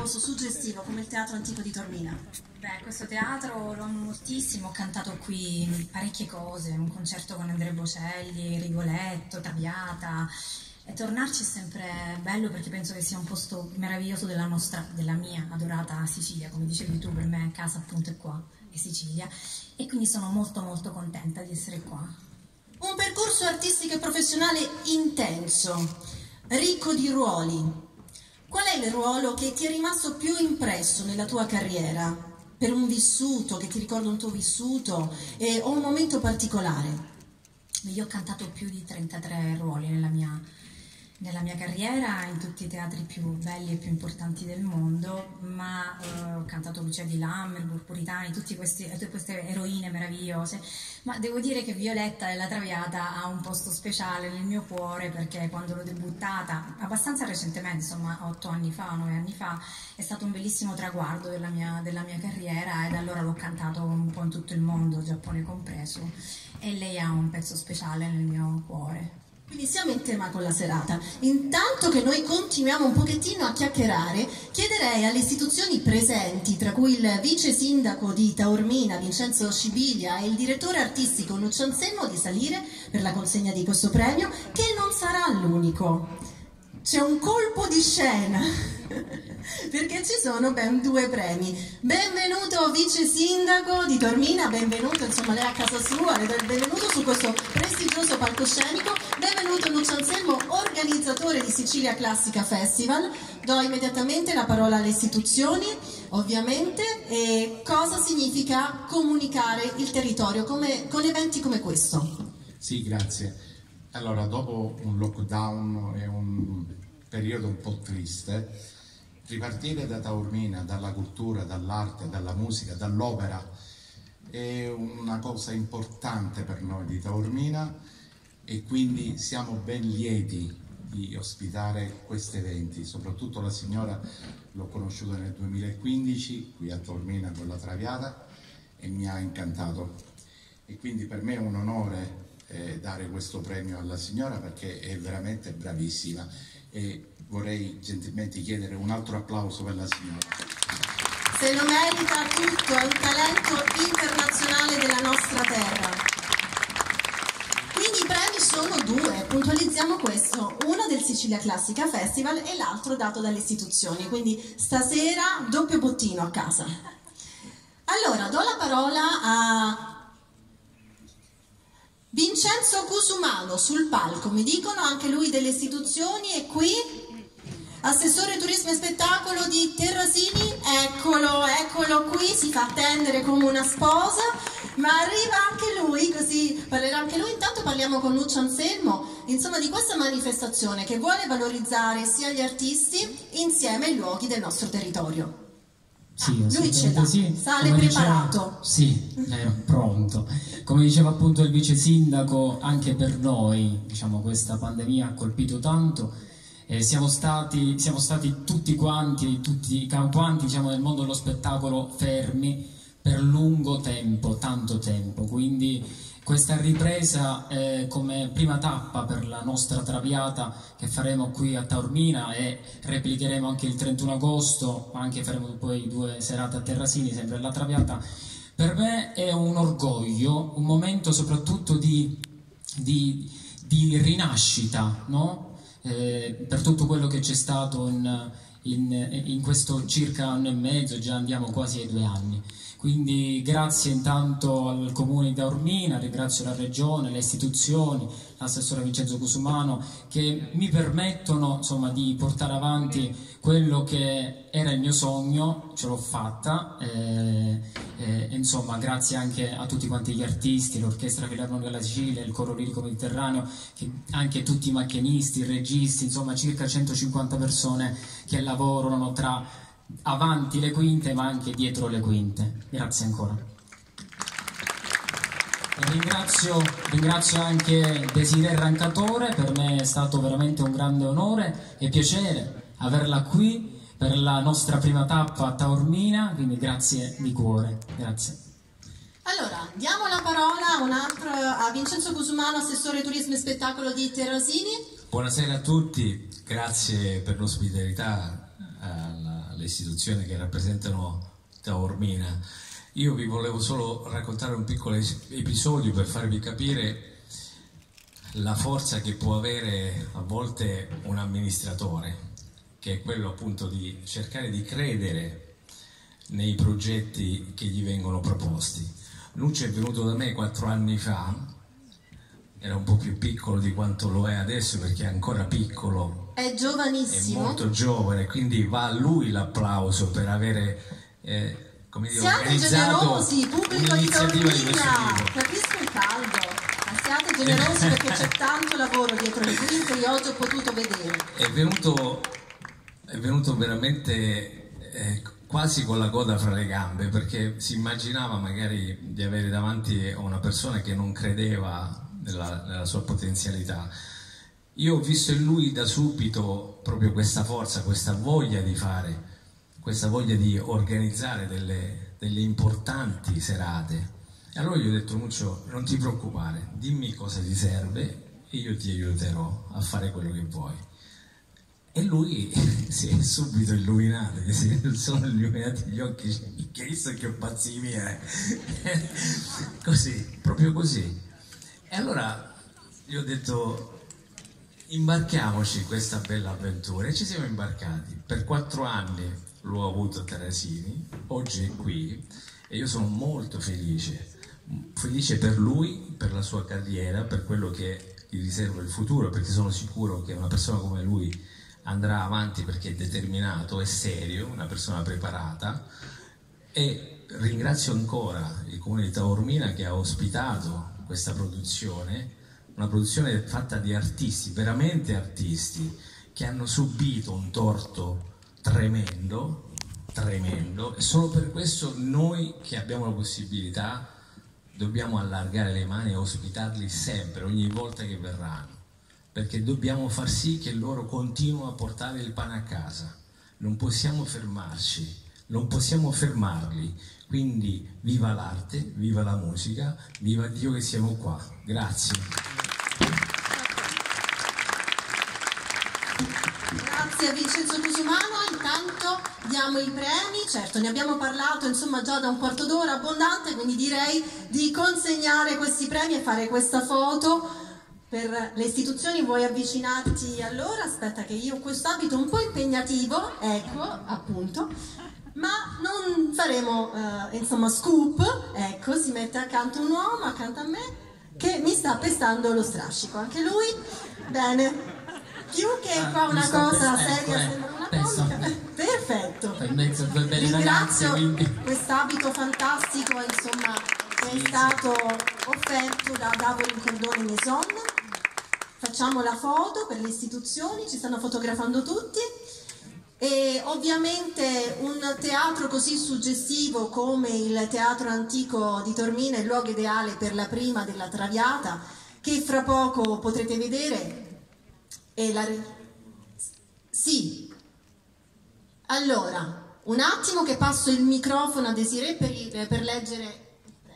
meraviglioso, suggestivo, come il Teatro Antico di Taormina? Beh, questo teatro lo amo moltissimo, ho cantato qui parecchie cose, un concerto con Andrea Bocelli, Rigoletto, Traviata, e tornarci è sempre bello perché penso che sia un posto meraviglioso della mia adorata Sicilia, come dicevi tu, per me casa appunto è qua, è Sicilia, e quindi sono molto molto contenta di essere qua. Un percorso artistico e professionale intenso, ricco di ruoli. Qual è il ruolo che ti è rimasto più impresso nella tua carriera? Per un vissuto, che ti ricorda un tuo vissuto o un momento particolare? Io ho cantato più di 33 ruoli nella mia carriera, in tutti i teatri più belli e più importanti del mondo, ma ho cantato Lucia di Lammermoor, Purpuritani, tutte queste eroine meravigliose, ma devo dire che Violetta della Traviata ha un posto speciale nel mio cuore perché quando l'ho debuttata, abbastanza recentemente, insomma 8 anni fa, 9 anni fa, è stato un bellissimo traguardo della mia carriera, ed allora l'ho cantato un po' in tutto il mondo, Giappone compreso, e lei ha un pezzo speciale nel mio cuore. Quindi siamo in tema con la serata. Intanto che noi continuiamo un pochettino a chiacchierare, chiederei alle istituzioni presenti, tra cui il vice sindaco di Taormina, Vincenzo Scibilia, e il direttore artistico Nuccio Anselmo, di salire per la consegna di questo premio, che non sarà l'unico. C'è un colpo di scena, perché ci sono ben 2 premi. Benvenuto vice sindaco di Taormina, benvenuto, insomma lei a casa sua, benvenuto su questo prestigioso palcoscenico, benvenuto Nuccio Anselmo, organizzatore di Sicilia Classica Festival. Do immediatamente la parola alle istituzioni, ovviamente, e cosa significa comunicare il territorio con eventi come questo. Sì, grazie. Allora, dopo un lockdown e un periodo un po' triste, ripartire da Taormina, dalla cultura, dall'arte, dalla musica, dall'opera è una cosa importante per noi di Taormina, e quindi siamo ben lieti di ospitare questi eventi. Soprattutto la signora l'ho conosciuta nel 2015 qui a Taormina con la Traviata e mi ha incantato, e quindi per me è un onore dare questo premio alla signora perché è veramente bravissima, e vorrei gentilmente chiedere un altro applauso per la signora. Se lo merita tutto, è un talento internazionale della nostra terra. Quindi i premi sono 2, puntualizziamo questo, uno del Sicilia Classica Festival e l'altro dato dalle istituzioni, quindi stasera doppio bottino a casa. Allora, do la parola a Vincenzo Cusumano sul palco, mi dicono anche lui delle istituzioni, è qui, assessore turismo e spettacolo di Terrasini, eccolo qui, si fa attendere come una sposa, ma arriva anche lui, così parlerà anche lui. Intanto parliamo con Nuccio Anselmo, insomma, di questa manifestazione che vuole valorizzare sia gli artisti insieme ai luoghi del nostro territorio. Sì, lui ce l'ha, sì. sale preparato. Sì, pronto. Come diceva appunto il vice sindaco, anche per noi, diciamo, questa pandemia ha colpito tanto. Siamo stati tutti quanti, diciamo, nel mondo dello spettacolo fermi per lungo tempo, tanto tempo, quindi questa ripresa come prima tappa per la nostra Traviata che faremo qui a Taormina, e replicheremo anche il 31 agosto, anche faremo poi 2 serate a Terrasini, sempre alla Traviata. Per me è un orgoglio, un momento soprattutto di rinascita, no? Per tutto quello che c'è stato in questo circa anno e mezzo, già andiamo quasi ai 2 anni. Quindi grazie intanto al Comune di Taormina, ringrazio la Regione, le istituzioni, l'assessore Vincenzo Cusumano, che mi permettono, insomma, di portare avanti quello che era il mio sogno. Ce l'ho fatta, insomma, grazie anche a tutti quanti gli artisti, l'Orchestra Filarmonica della Sicilia, il Coro Lirico Mediterraneo, anche tutti i macchinisti, i registi, insomma circa 150 persone che lavorano tra avanti le quinte ma anche dietro le quinte. Grazie ancora. E ringrazio anche Desiree Rancatore, per me è stato veramente un grande onore e piacere averla qui per la nostra prima tappa a Taormina, quindi grazie di cuore, grazie. Allora, diamo la parola a Vincenzo Cusumano, assessore turismo e spettacolo di Terrasini. Buonasera a tutti, grazie per l'ospitalità alle istituzioni che rappresentano Taormina. Io vi volevo solo raccontare un piccolo episodio per farvi capire la forza che può avere a volte un amministratore, che è quello appunto di cercare di credere nei progetti che gli vengono proposti. Nuccio è venuto da me 4 anni fa, era un po' più piccolo di quanto lo è adesso perché è ancora piccolo, è giovanissimo, è molto giovane, quindi va a lui l'applauso per avere come dire, siate organizzato generosi, pubblico di Taormina, capisco il caldo, ma siate generosi perché c'è tanto lavoro dietro le quinte, io oggi ho potuto vedere. È venuto veramente quasi con la coda fra le gambe, perché si immaginava magari di avere davanti una persona che non credeva nella sua potenzialità. Io ho visto in lui da subito proprio questa forza, questa voglia di fare, questa voglia di organizzare delle importanti serate. E allora gli ho detto: Nuccio, non ti preoccupare, dimmi cosa ti serve e io ti aiuterò a fare quello che vuoi. E lui si è subito illuminato, si sono illuminati gli occhi, che visto che ho pazzi miei, così, proprio così. E allora gli ho detto: imbarchiamoci in questa bella avventura, e ci siamo imbarcati. Per 4 anni l'ho avuto a Terrasini, oggi è qui e io sono molto felice per lui, per la sua carriera, per quello che gli riserva il futuro, perché sono sicuro che una persona come lui andrà avanti perché è determinato, è serio, una persona preparata. E ringrazio ancora il Comune di Taormina che ha ospitato questa produzione, una produzione fatta di artisti, veramente artisti, che hanno subito un torto tremendo, e solo per questo noi che abbiamo la possibilità dobbiamo allargare le mani e ospitarli sempre, ogni volta che verranno, perché dobbiamo far sì che loro continuino a portare il pane a casa. Non possiamo fermarci, non possiamo fermarli. Quindi viva l'arte, viva la musica, viva Dio che siamo qua. Grazie. Grazie a Vincenzo Cusumano, intanto diamo i premi, certo ne abbiamo parlato insomma già da un quarto d'ora abbondante, quindi direi di consegnare questi premi e fare questa foto per le istituzioni. Vuoi avvicinarti allora? Aspetta che io ho questo abito un po' impegnativo, ecco appunto, ma non faremo insomma scoop, ecco si mette accanto un uomo accanto a me che mi sta pestando lo strascico, anche lui, bene. Più che qua una cosa seria, sembra una comica. Perfetto. Ringrazio quest'abito fantastico insomma che è stato offerto da Davolo Cordone Maison. Facciamo la foto per le istituzioni, ci stanno fotografando tutti. E ovviamente un teatro così suggestivo come il Teatro Antico di Taormina è il luogo ideale per la prima della Traviata, che fra poco potrete vedere. Sì, allora un attimo che passo il microfono a Desiree per leggere.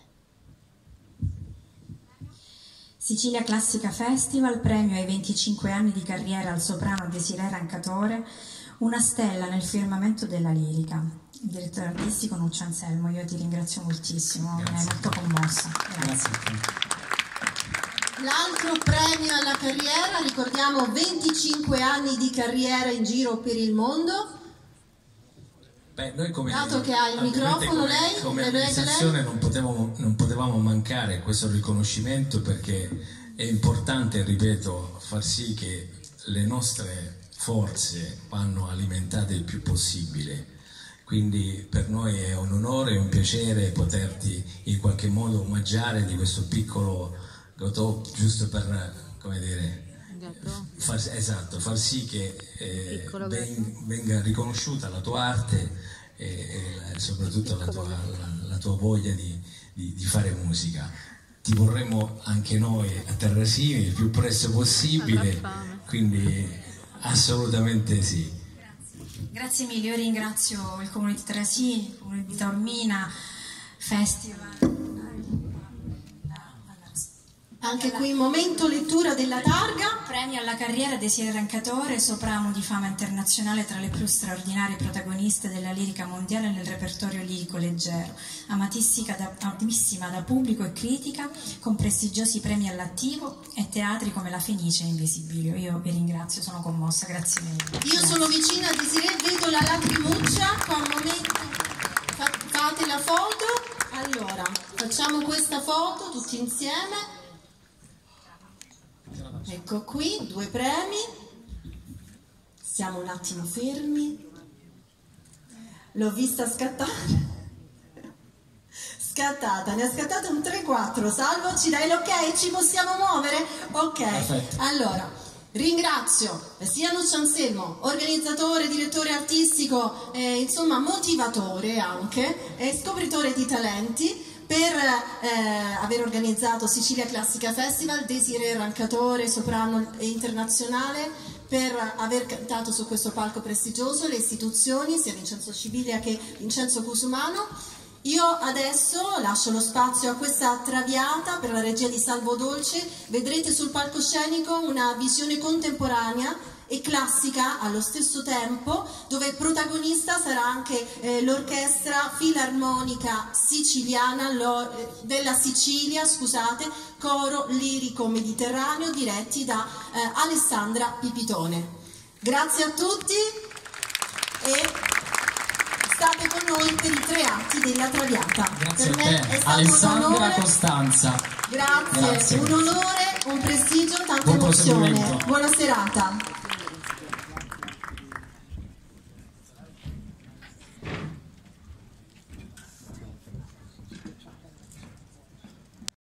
Sicilia Classica Festival, premio ai 25 anni di carriera al soprano Desiree Rancatore, una stella nel firmamento della lirica. Il direttore artistico Nuccio Anselmo, io ti ringrazio moltissimo, mi hai molto commossa. Grazie. L'altro premio alla carriera, ricordiamo 25 anni di carriera in giro per il mondo. Beh, noi come, dato che ha il microfono lei, come amministrazione non potevamo mancare a questo riconoscimento, perché è importante, ripeto, far sì che le nostre forze vanno alimentate il più possibile. Quindi per noi è un onore e un piacere poterti in qualche modo omaggiare di questo piccolo Godot, giusto per, come dire, far sì che venga riconosciuta la tua arte e soprattutto la tua voglia di fare musica. Ti vorremmo anche noi a Terrasini il più presto possibile, quindi assolutamente sì. Grazie mille, io ringrazio il Comune di Terrasini, il Comune di Taormina, Festival. Anche qui momento lettura della targa. Premio alla carriera Desirée Rancatore, soprano di fama internazionale tra le più straordinarie protagoniste della lirica mondiale nel repertorio lirico leggero, amatissima da pubblico e critica, con prestigiosi premi all'attivo e teatri come La Fenice e Invisibilio. Io vi ringrazio, sono commossa, grazie mille. Io sono vicina a Desirée, vedo la lacrimuccia, qua un momento, fate la foto. Allora, facciamo questa foto tutti insieme. Ecco qui, 2 premi. Stiamo un attimo fermi. L'ho vista scattare. Scattata, ne ha scattato un 3-4. Salvo, ci dai l'ok? Ci possiamo muovere? Ok. Perfetto. Allora, ringrazio sia Nuccio Anselmo, organizzatore, direttore artistico, insomma motivatore anche, e scopritore di talenti, per aver organizzato Sicilia Classica Festival, Desirée Rancatore, soprano internazionale, per aver cantato su questo palco prestigioso, le istituzioni, sia Vincenzo Scibilia che Vincenzo Cusumano. Io adesso lascio lo spazio a questa Traviata per la regia di Salvo Dolce. Vedrete sul palcoscenico una visione contemporanea e classica allo stesso tempo, dove protagonista sarà anche l'orchestra filarmonica siciliana della Sicilia, scusate, coro lirico mediterraneo, diretti da Alessandra Pipitone. Grazie a tutti e state con noi per i 3 atti della Traviata. Grazie per a me te, è stato Alessandra un onore. Costanza. Grazie, un onore, un prestigio, tanta Buon emozione. proseguimento. Buona serata.